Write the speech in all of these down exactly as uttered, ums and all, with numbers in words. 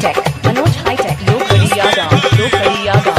Hi tech Manoj hi tech लोग खड़िया गाँव लोग खड़िया गाँव।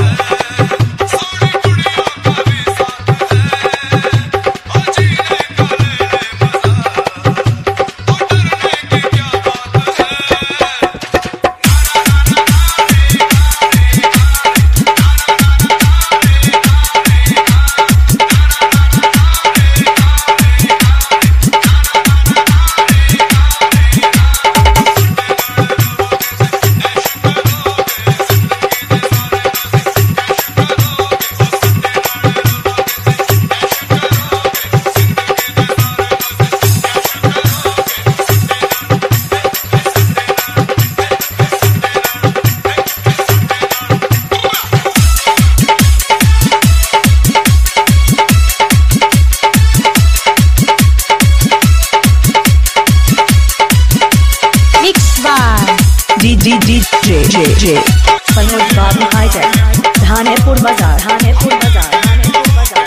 डी डी डी जे जे जे मनोज बाबू हाईटेक धानेपुर बाजार धानेपुर बाजार धानेपुर बाजार।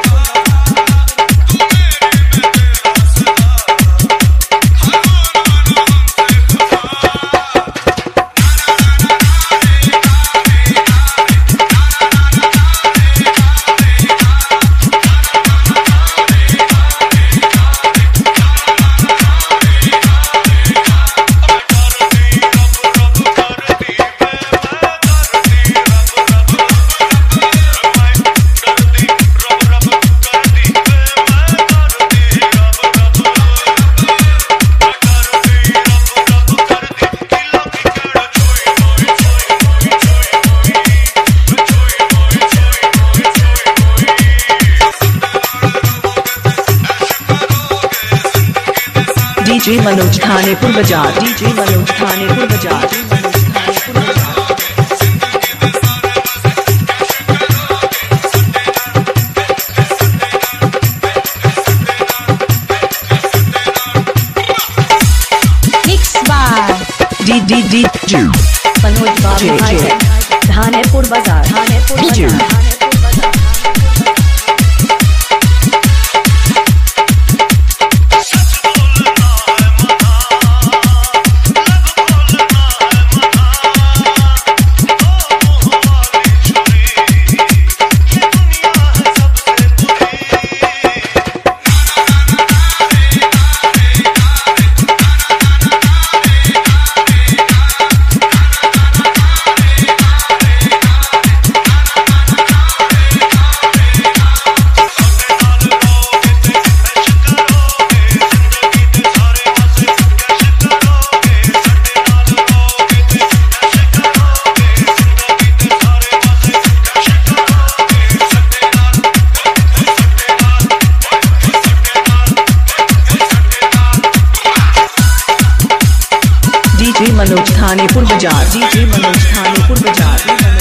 डीजे मनोज थानेपुर बाजार डीजे मनोज थानेपुर बाजार mix by D D D J Manoj बाबू हाईटेक धानेपुर बाजार धानेपुर बाजार। डीजे मनोज थानेपुर बाजार डीजे मनोज थानेपुर बाजार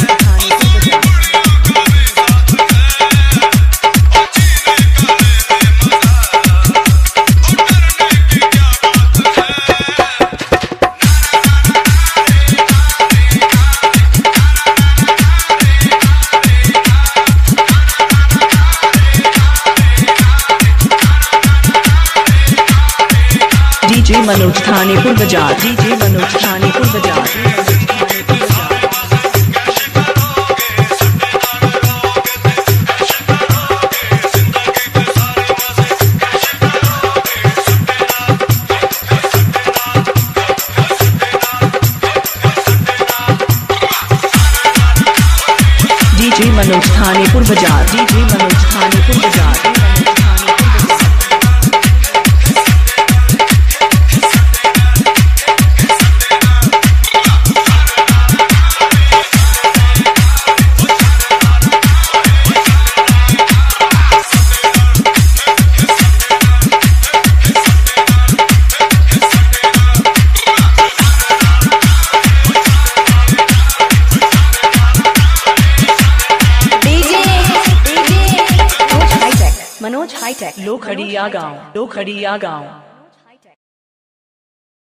डीजे मनोज थानेपुर बाजार डीजे मनोज थानेपुर बाजार। डीजे मनोज थानेपुर बाजार डीजे मनोज थानेपुर बाजार। मनोज हाईटेक लो खड़िया गाँव लो खड़िया गाँव।